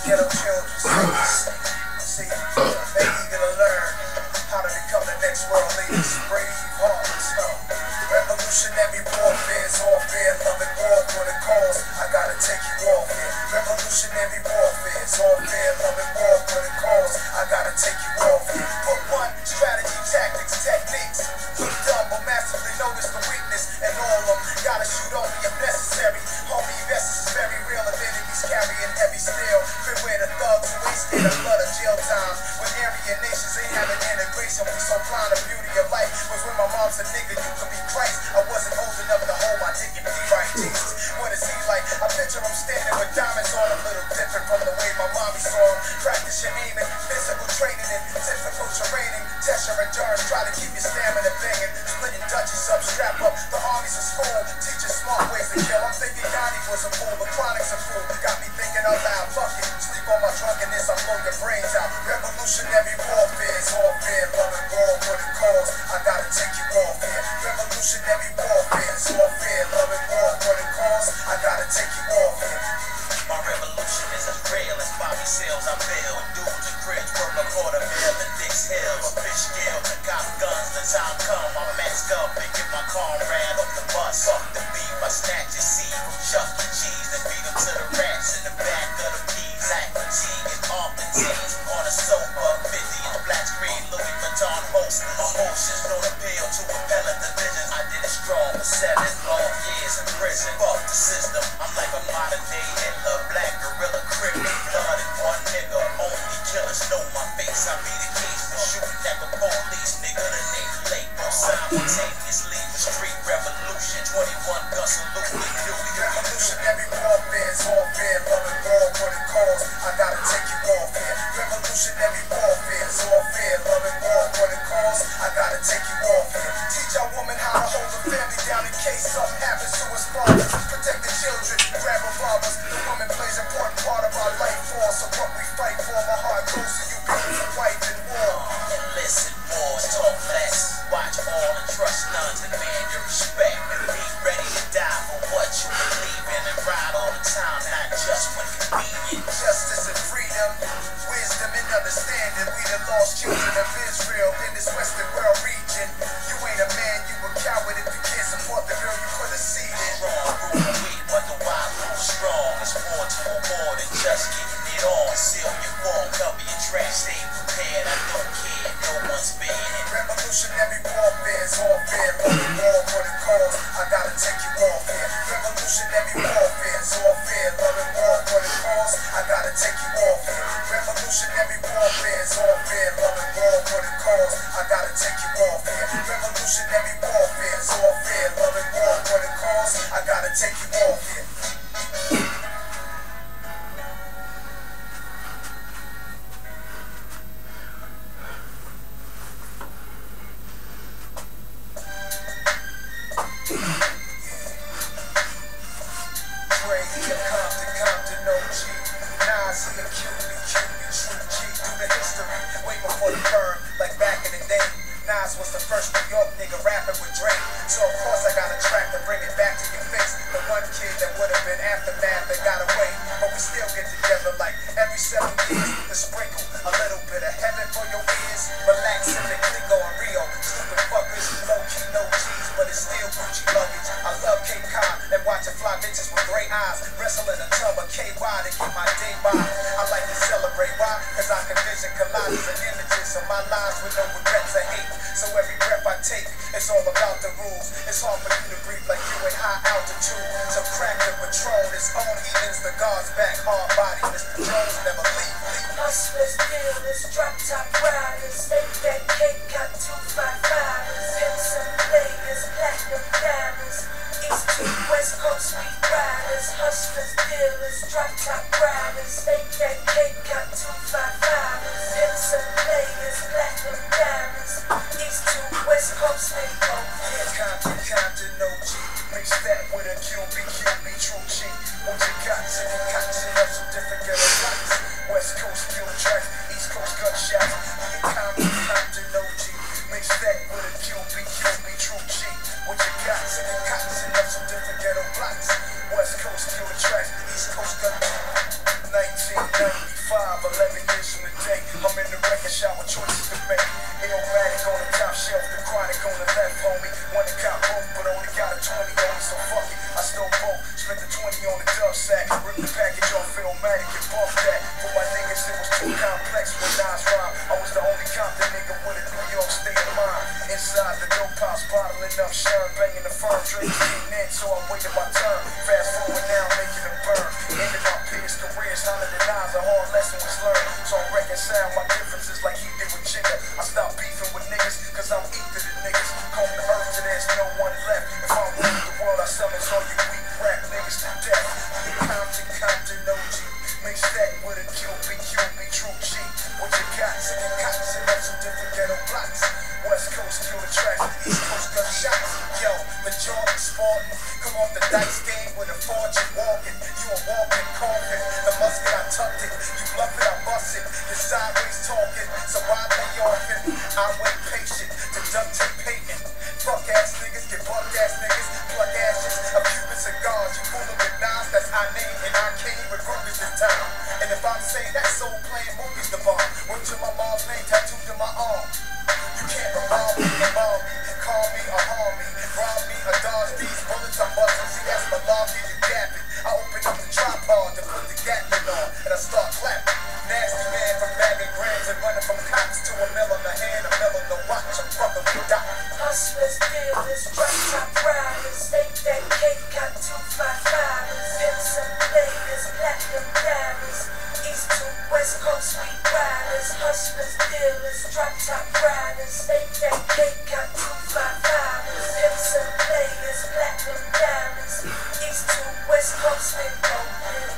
Ghetto children, see, they eager to learn how to become the next world leaders. Brave hearts, revolutionary warfare's warfare, loving war for the cause. I gotta take you off here. Revolutionary warfare's warfare, loving war for the cause. I gotta take you off here. Put one, strategy, tactics, techniques. Look dumb, but massively notice the weakness and all of them. Gotta shoot only if necessary. Homie, essence is very real of enemies carrying heavy steel. Beware the thugs who ain't scared of blood or jail time. When Aryan nations ain't having integration, we so blind the beauty of life. Was when my mom's a nigga, you could be Christ. I wasn't old enough to hold my dignity right. Jesus, what is he like? I picture him standing with diamonds on, a little different from the way my mommy saw him. Practice your aiming, physical training in typical terraining. Test your endurance, try to keep your stamina banging. Splitting Dutchies up, strap up. The army's a school, teaching smart ways to kill. I'm thinking Yanni was a fool, but Chronic's a fool. Got me thinking out loud, fuck it. Sleep on my drunkenness, I blow your brains out. Revolutionary warfare's warfare, loving war for the cause. I gotta take you off here. Revolutionary warfare's warfare, loving war for the cause. I gotta take you off here. My revolution is as real as Bobby Seals. I build dudes and cribs, work a quarter mil in Dix Hills. A fish gill, the cop guns, the time come. I mask up and get my comrade off the bus. Fuck the beef, I snatch your seed from Chuck E. Cheese and beat them to the rats in the back of the peas. Act fatigue and off the teens on a sofa. 50 in black screen, Louis Vuitton holsters. Emotions don't appeal to appellate divisions. I did it strong for 7 long years in prison. Fuck the system, I'm like a modern day Hitler. Black gorilla, criminal, blood and one nigga. Only killers know my face. I be the case for shooting at the police. Nigga, the name late, bro. Simultaneously, the street revolution. 21 gun salute, we do. Revolutionary warfare's warfare, loving war for the cause. I gotta take you off here. Revolutionary warfare's warfare, loving war for the cause. I gotta take you off here. Teach our woman how to hold the family down in case something happens to us fathers. Protect the children, grab revolvers. The woman plays an important part of our life force. So what we fight for, my heart goes to you, beautiful wife in war. And listen more, talk less. Watch all and trust none. Demand your respect and be ready to die for what you believe in. And ride all the time, not just when convenient. Justice and freedom, wisdom and understanding. We the lost children of Israel in this Western world region. You ain't a man, you a coward if you can't support the girl you could have seen it. Wrong, rule weak, but the wild rule strong. It's more to a war than just getting it on. Seal your form, cover your tracks, stay prepared. I don't care, no one's being it. Revolutionary warfare's warfare, loving war for the cause. I gotta take you off here. Revolutionary warfare's warfare, loving war for the cause. I gotta take you off here. Revolutionary warfare's warfare, loving war for the cause. I gotta take you off here. Revolutionary warfare's warfare, loving war for the cause. I gotta take you off here. Compton, OG. Nas, he a cutie, true G. Do the history, way before the burn, like back in the day. Nas was the first New York nigga rapping with Drake. So of course I got a track to bring it back to your face. The one kid that would have been aftermath that got away. But we still get together like every 7 years to sprinkle a little bit of heaven for your ears. Relax in the Clico and Rio. Stupid fuckers, low key, no G's, but it's still Gucci luggage. I love Cape Cod and watching fly bitches with gray eyes. Wrestle in a tub of KY to get my day by. I like to celebrate, why? Cause I can vision collages and images of my lives with no regrets or hate. So every breath I take, it's all about the rules. It's hard for you to breathe like you in high altitude. So crack the Patron, its own heathens, the guards back, hard body. Mr. Jones never leave. Hustlers, dealers, drop top riders, make that cake, got 255ers, Vincent players, platinum diamonds, East to West Coast street riders, hustlers, dealers, drop top riders, make that cake, got 255ers, Vincent players, platinum diamonds, East to West Coast street riders. Compton, OG, mix that with a QB, true G. What you got, so you got to have some different ghetto lights. West Coast fuel tracks, East Coast gunshots. Compton, OG, mix that with a QB, true G. What you got, so you got to have some different ghetto lights. West Coast fuel tracks, East Coast gunshots. 1990. respect for my niggas, it was too complex when Nas rhyme. I was the only Compton nigga with a New York state of mind. Inside the dope house, bottling up Sherm, banging the firm, drinking getting in, so I waited my turn. Fast forward now, making them burn. Ended my peers' careers, 109s, a hard lesson was learned. So I reconcile my differences like he did with Jigga. I stopped beefing with niggas, cause I'm ether to niggas. Comb the earth till there's no one left. If I rule the world, I summons all you weak rap niggas to death. Compton, OG. Mix that with a QB, true G. What you got? Singing cops and up some different ghetto blocks. West Coast kill the tracks, East Coast gunshots. Yo, majority Spartan. Come off the dice game with a fortune walking. You a walking coffin. The musket, I tucked it. You bluff it, I bust it. You're sideways talking, so I lay off it. I wait patient to duct tape patent. Fuck ass niggas, get buck ass niggas. Plug ashes of Cuban cigars. You fooling with knives, that's our name. And I came with groupies this time. And if I'm saying that soul playing movies the bomb. Went to my mom's name tattooed to my arm. You can't revolve me, call me or harm me, rob me or dodge these bullets I'm busting. See, that's malarkey, you gapping. I open up the tripod to put the Gatling on, and I start clapping. Nasty man from bagging grams and running from cops to a mill on the hand, a mill on the watch, I'm fucking with Doc. Hustlers, dealers, drop top riders, make that cake, got 255ers, pimps and players, platinum diamonds, East to West Coast sweet riders, hustlers, dealers, drop top riders, make that cake, got 255ers, pimps and players, platinum diamonds, East to West Coast sweet riders.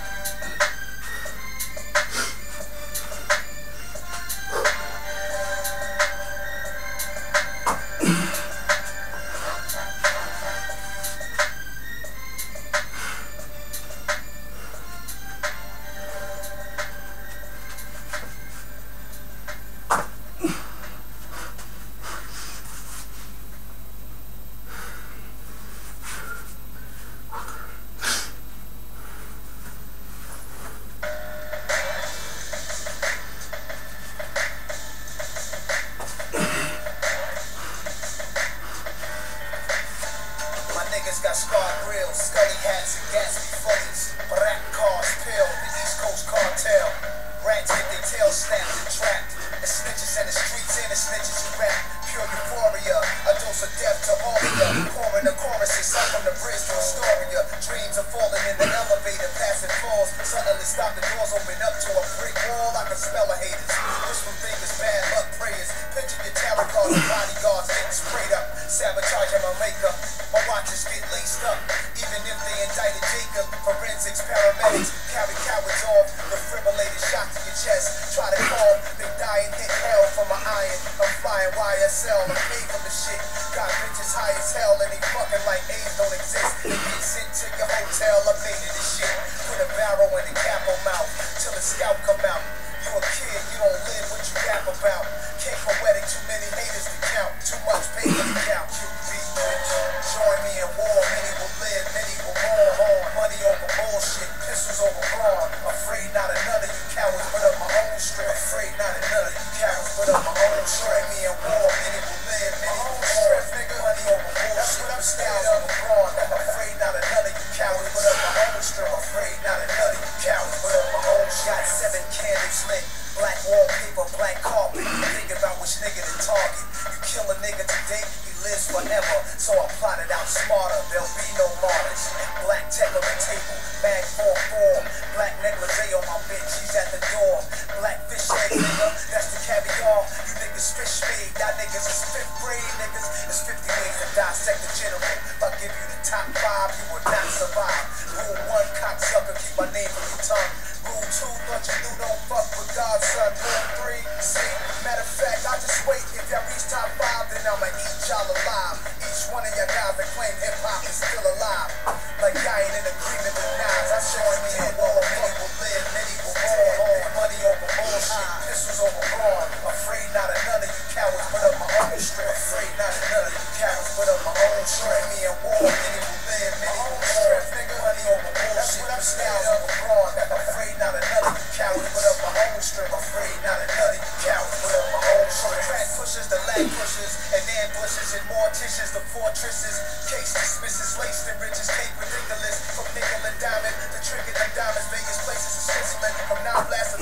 Got scarred grills, scully hats, and Gatsby fullies. Black cars, pill, the East Coast cartel. Rats get their tails snapped and trapped. The snitches in the streets and the snitches who rap. Pure euphoria, a dose of death to all of ya. Pouring the choruses up from the bridge to Astoria. Dreams are falling in the elevator, passing floors. Suddenly stop, the doors open up to a brick wall. I can smell the haters. Wishful thinkers, bad luck prayers. Picture your tarot cards and bodyguards getting sprayed up. Sabotaging my makeup. My watches get laced up, even if they indicted Jacob. Forensics, paramedics, carry cowards off. Defibrillated shot to your chest. Try to call, they die and hit hell for my iron. I'm flying YSL, I'm paid for the shit. Got bitches high as hell and they fucking like AIDS don't exist. They get sent to your hotel, I made it this shit. Put a barrel in the capo mouth, till the scalp come out. You a kid, you don't live what you rap about. Can't poetic, too many haters to count. Too much paper to count. You beat, bitch. Join me in war, many will live, many will mourn. Money over bullshit, pistols over brawn. Afraid not another you cowards, but of my own strength. Afraid not another you cowards, but of my own strength. Join me in war, many will live, many will mourn. Money over bullshit, styles over brawn. Afraid not another you cowards, but of my own strength. Afraid not another you cowards, but of my own strength. Got 7 candles lit, black wallpaper, black carpet. Think about which nigga to target. You kill a nigga today, he lives forever. So I plotted out smarter, there'll be no martyrs. Black tech on the table, bag 4-4. Black negligee on my bitch, she's at the door. Black fish egg nigga, that's the caviar. You niggas fish made, y'all niggas is 5th grade niggas. There's 50 ways to dissect the general. If I give you the top 5, you will not survive. Rule 1, cocksucker, keep my name from your tongue. Rule 2, thought you knew, don't fuck with God's son. Rule 3, see, matter of fact, I just wait. If y'all reach top 5, then I'ma eat y'all alive. Each one of y'all guys that claim hip-hop is still alive. Like y'all ain't in agreement with knives. I showing me in war, many will live, many will mourn. Money over bullshit, pistols over brawn. Afraid not another you cowards, but of my own strength. Afraid not another you cowards, but of my own strength. Me in war, many will live, many will mourn. Money over bullshit, styles over brawn. Afraid not another you cowards, but of my own strength. Afraid not another you cowards, but of my own strength. Track pushers, the lag pushers, and ambushes and morticians, the fortresses. Case dismisses, laced and riches, cake ridiculous. From nickel and diamond, the trick of them diamonds, Vegas places in Switzerland. From now blast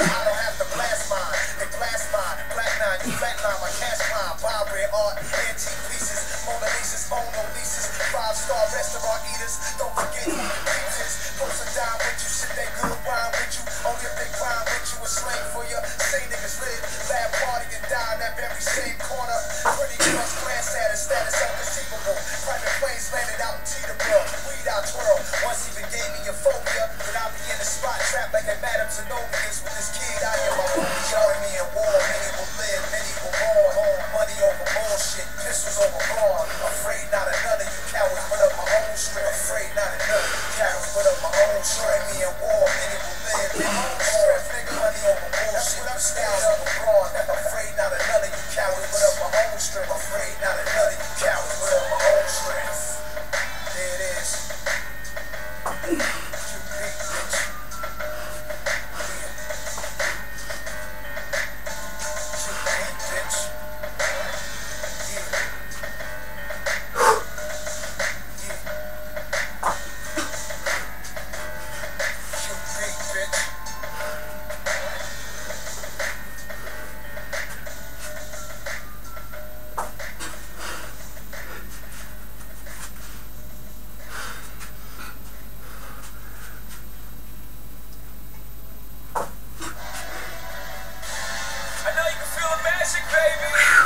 raised with this kid, I am my own army and war. Many will live, many will mourn. Money over bullshit, pistols over brawn. Afraid not of none of you cowards, but of my own strength. Afraid not of none of you cowards, but of my own strength. Me and war, many will live, many will mourn. Nigga, money over bullshit, styles over brawn. Afraid not of none of you cowards, but of my own strength. Afraid not of none of you cowards, but of my own strength. There it is. I know you can feel the magic, baby.